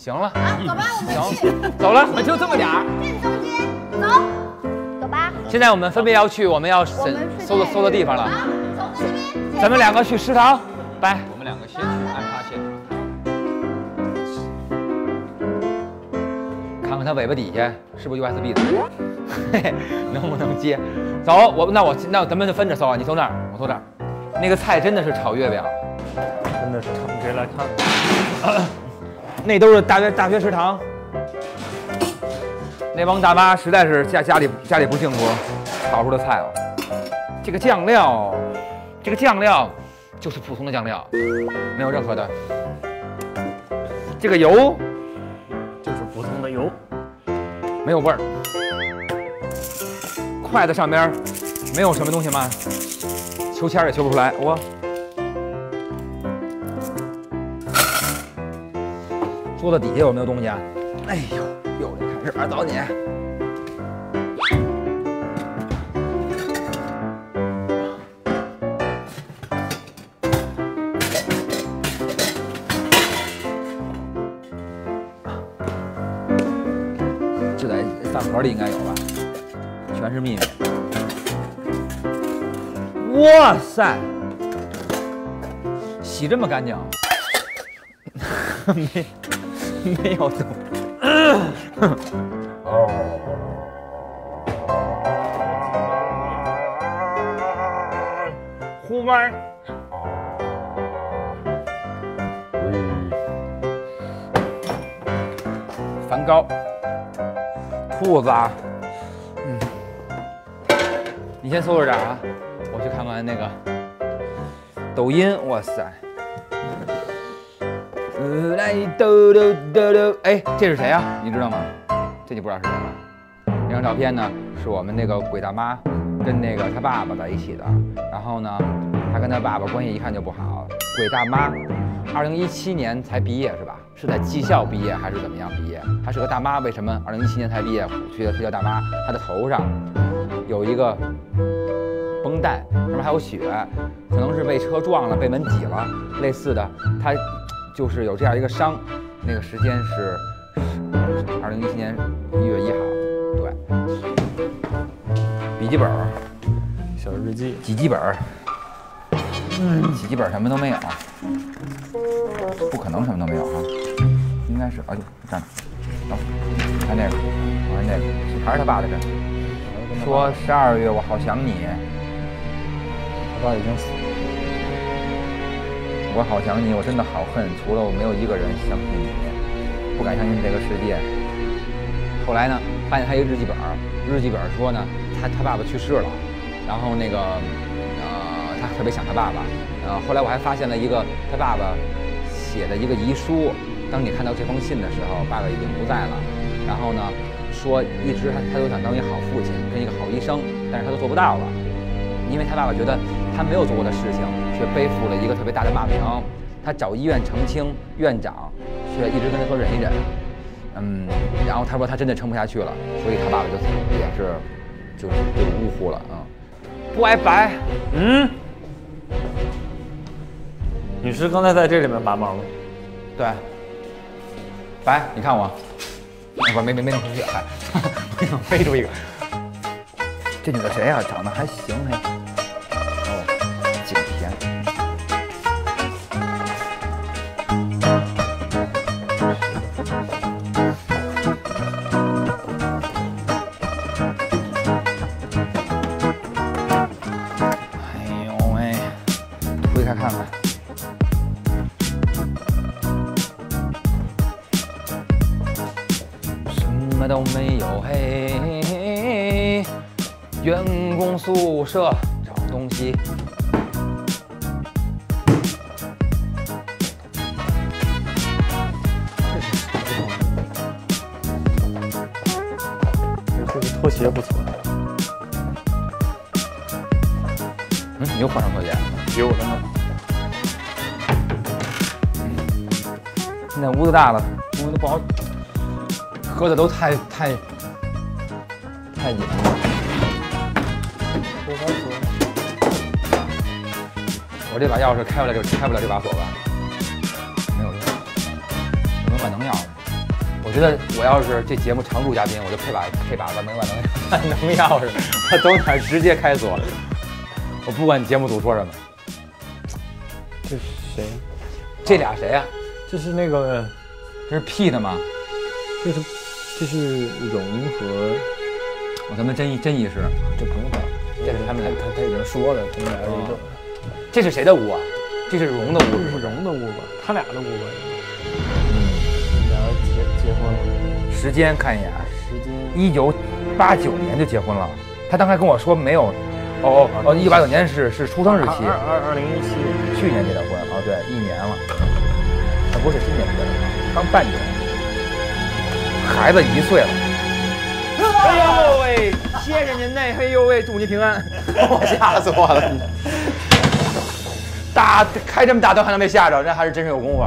行了， 走吧，我们行，走了，就这么点儿。 正中间，走，走吧。 现在我们分别要去我们要搜的地方了。 好，走这边。 咱们两个去食堂，拜。 我们两个先去安插线。 看看它尾巴底下是不是 USB 的，嘿嘿，能不能接？走，那咱们就分着搜啊，你搜那儿，我搜这儿。那个菜真的是炒月饼， 真的是敞开来看。 那都是大学食堂。那帮大妈实在是家里不幸福，炒出的菜哦。这个酱料就是普通的酱料，没有任何的。这个油就是普通的油， 没有味儿。筷子上边没有什么东西吗？求签也求不出来。我桌子底下有没有东西啊？哎呦，又得开始找你。这在饭盒里应该有吧？全是秘密。哇塞，洗这么干净，没有动。胡麦，梵高，兔子啊，你先搜着点啊，我去看看那个抖音，哇塞。来抖抖抖抖，哎，这是谁啊？你知道吗？这你不知道是谁吧？这张照片呢，是我们那个鬼大妈跟那个他爸爸在一起的。然后呢，他跟他爸爸关系一看就不好。鬼大妈2017年才毕业是吧？是在技校毕业还是怎么样毕业？她是个大妈，为什么2017年才毕业？去叫大妈，她的头上有一个绷带，上面还有血，可能是被车撞了，被门挤了，类似的，她。就是有这样一个伤，那个时间是2017年1月1号，对。笔记本， 小日记， 笔记本，笔记本什么都没有，不可能什么都没有啊，应该是，哎呦，这儿，走，看这个，我看这个，还是他爸的这，说12月我好想你， 他爸已经死了。 我好想你，我真的好恨，除了我没有一个人相信你，不敢相信这个世界。后来呢，发现他一个日记本，日记本说呢，他爸爸去世了，然后那个他特别想他爸爸，后来我还发现了一个他爸爸写的一个遗书，当你看到这封信的时候，爸爸已经不在了，然后呢说一直他都想当一个好父亲跟一个好医生，但是他都做不到了，因为他爸爸觉得他没有做过的事情，却背负了一个特别大的骂名。他找医院澄清，院长却一直跟他说忍一忍。然后他说他真的撑不下去了，所以他爸爸也是就是被呜呼了啊。不爱白， 女士刚才在这里面帮忙吗？ 对。白，你看我，不是没弄出去，还没能飞出一个。这女的谁啊？长得还行还。景甜。哎呦喂，推开看看。什么都没有，嘿，员工宿舍找东西。 这个拖鞋不错。 你又换上拖鞋？ 有的呢。 现在屋子大了，东西都不好，喝的都太紧了。我这把钥匙开不了这把锁吧？没有用，只能把能钥匙。 觉得我要是这节目常驻嘉宾，我就配把能钥匙，我走哪儿直接开锁，我不管节目组说什么。 这是谁？ 这俩谁呀？ 这是那个， 这是 Pete 吗？ 这是荣和， 咱们真意识， 这不用管， 这是他们他已经说了，他们俩是一个。 这是谁的屋啊？这是荣的屋， 这是荣的屋吧？他俩的屋吧？俩结婚了。 时间看一眼， 时间 1989年就结婚了。他刚才跟我说没有，1989年是出生日期。 2017 去年结的婚，对，1年了。不是今年结的，刚半年。孩子1岁了。哎呦喂，谢谢您呐！哎呦喂，祝您平安！我吓死我了！开这么大灯还能被吓着，这还是真是有功夫。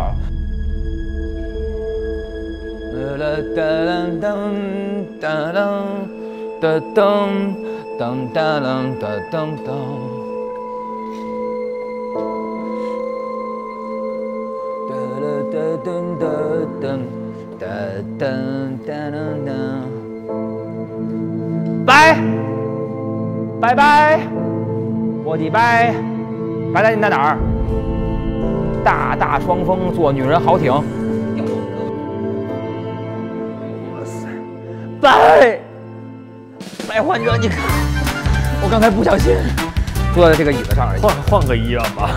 拜拜，我的拜在你在哪儿？大双峰做女人豪挺。哇塞，拜患者，你看，我刚才不小心坐在这个椅子上而已。 换个医院吧。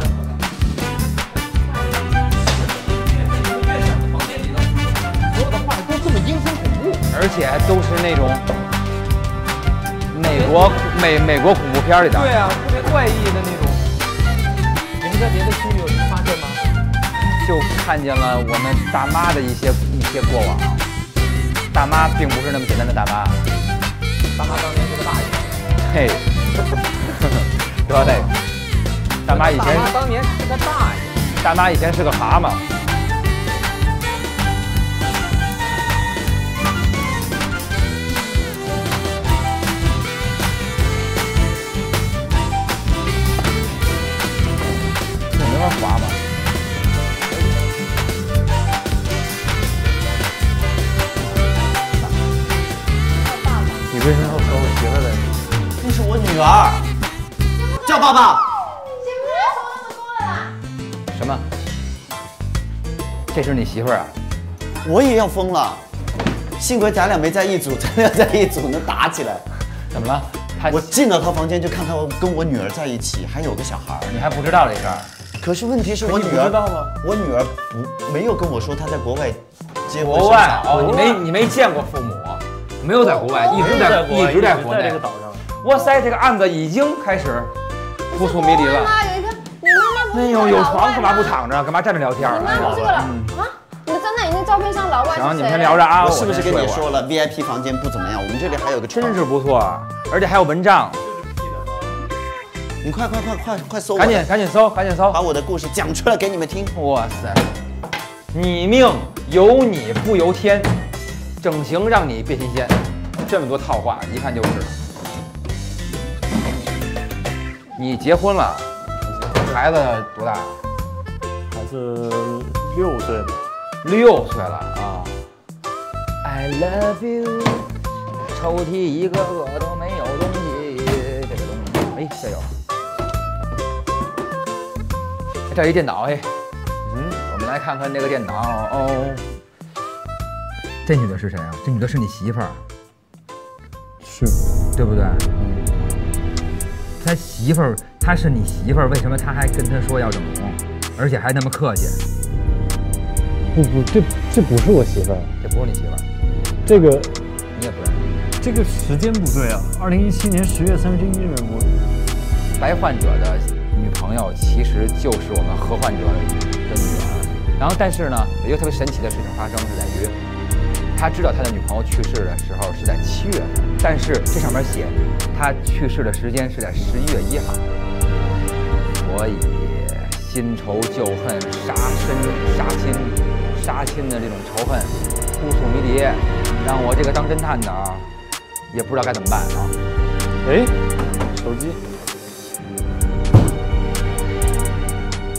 所有的画都这么阴森恐怖，而且都是那种美国恐怖片里的。对啊，特别怪异的那种。你们在别的区域有什么发现吗？就看见了我们大妈的一些过往。大妈并不是那么简单的大妈。大妈当年是个大爷。嘿，对，大妈以前当年是个大爷。大妈以前是个蛤蟆。滑吗？ 你为什么要和我媳妇在一起？ 那是我女儿，叫爸爸。 媳妇儿说那么多了。 什么？这是你媳妇儿啊？ 我也要疯了，幸亏咱俩没在一组，咱俩在一组能打起来。 怎么了？ 我进了他房间就看他跟我女儿在一起，还有个小孩。 你还不知道这事儿？ 可是问题是我女儿， 知道吗？ 我女儿没有跟我说她在国外结婚。 国外哦，你没见过父母，没有在国外，一直在国内这个岛上。 哇塞，这个案子已经开始扑朔迷离了。 妈有一个，你妈妈不是有床干嘛不躺着？干嘛站着聊天？ 你妈不是个啊？你的侦探已经照片上老外是谁？ 行，你们先聊着啊。 我是不是跟你说了 VIP 房间不怎么样？我们这里还有个床， 真是不错，而且还有蚊帐。 你快搜！ 赶紧搜， 把我的故事讲出来给你们听。 哇塞，你命由你不由天，整形让你变新鲜，这么多套话，一看就是。你结婚了，孩子多大？ 孩子6岁了。 6岁了啊 ！I love you， 抽屉一个个都没有东西，这个东西，哎，这有。这一电脑，哎，我们来看看这个电脑哦。这女的是谁啊？这女的是你媳妇儿， 是， 对不对？他媳妇儿，她是你媳妇儿，为什么他还跟他说要整容，而且还那么客气？ 不，这不是我媳妇儿， 这不是你媳妇儿， 这个你也不认识。 这个时间不对啊，2017年10月31日， 白患者的女朋友其实就是我们何患者的女儿。然后，但是呢，有一个特别神奇的事情发生，是在于他知道他的女朋友去世的时候是在7月份，但是这上面写他去世的时间是在11月1号，所以新仇旧恨、杀亲的这种仇恨扑朔迷离，让我这个当侦探的也不知道该怎么办啊！ 哎，手机。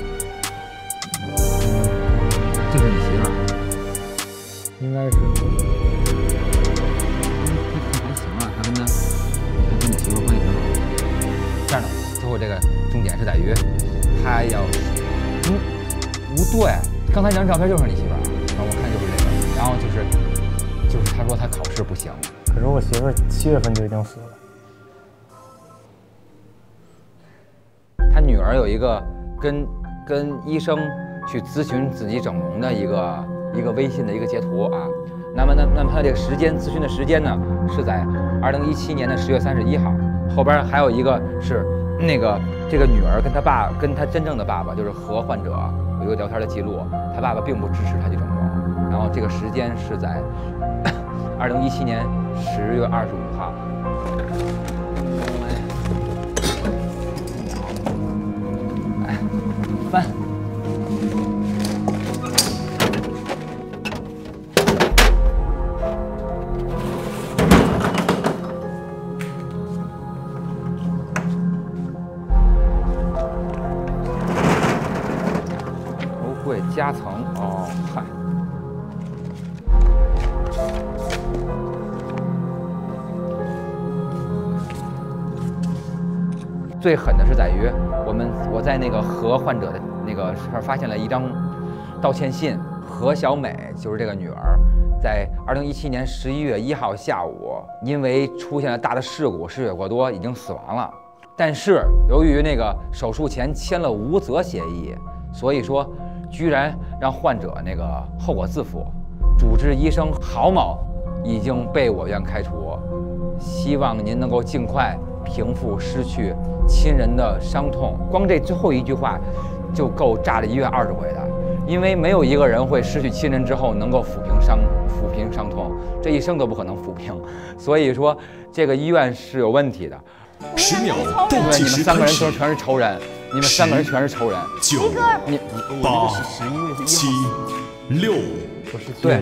这是你媳妇儿？ 应该是。 于，他要，不对，刚才那张照片就是你媳妇儿，然后我看就是这个，然后就是他说他考试不行， 可是我媳妇儿7月份就已经死了。 他女儿有一个跟医生去咨询自己整容的一个微信的一个截图啊。那么他这个咨询的时间呢是在2017年的10月31号，后边还有一个是这个女儿跟她真正的爸爸就是何患者有一个聊天的记录，他爸爸并不支持他去整容，然后这个时间是在2017年10月25号。哎，翻。夹层哦，嗨，最狠的是在于我在那个何患者的那个这儿发现了一张道歉信，何小美就是这个女儿，在2017年11月1号下午，因为出现了大的事故，失血过多，已经死亡了。但是由于那个手术前签了无责协议，所以说。居然让患者那个后果自负，主治医生郝某已经被我院开除，希望您能够尽快平复失去亲人的伤痛。光这最后一句话就够炸了医院20回的，因为没有一个人会失去亲人之后能够抚平伤痛，这一生都不可能抚平。所以说这个医院是有问题的。 10秒对， 倒计你们3个人时开始。 全是仇人，你们3个人全是仇人。 9、 你 8、7、6、 对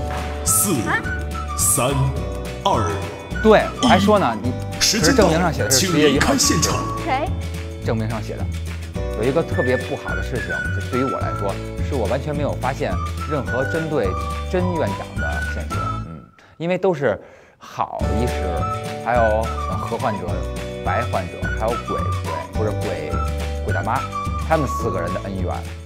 4、3、2。 对，我还说呢，你可是时间到证明上写的是请 10月1号离开现场。 谁？ 证明上写的有一个特别不好的事情，就对于我来说，是我完全没有发现任何针对甄院长的线索。因为都是好医师，还有何患者、白患者，还有鬼大妈，他们4个人的恩怨。